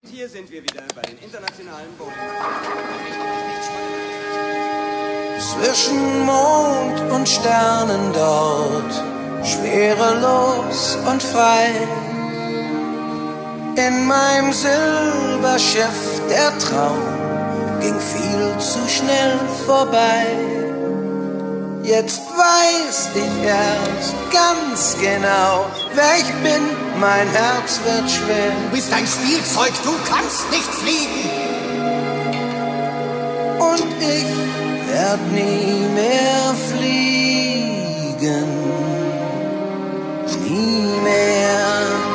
Hier sind wir wieder bei den internationalen Bowling. Zwischen Mond und Sternen dort, schwerelos und frei. In meinem Silberschiff der Traum ging viel zu schnell vorbei. Jetzt weiß ich erst ganz genau, wer ich bin, mein Herz wird schwer. Du bist ein Spielzeug, du kannst nicht fliegen. Und ich werd nie mehr fliegen, nie mehr.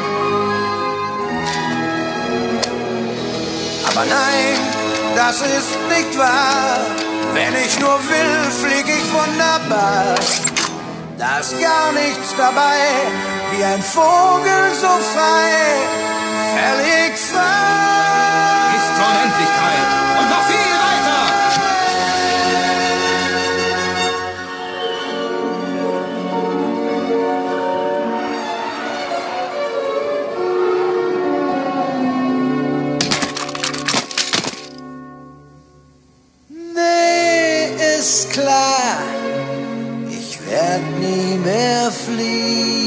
Aber nein, das ist nicht wahr. Wenn ich nur will, flieg ich wunderbar. Da ist gar nichts dabei, wie ein Vogel so frei, völlig frei. Bis zur Unendlichkeit und noch viel weiter. Nee, ist klar, ich werd nie mehr fliegen.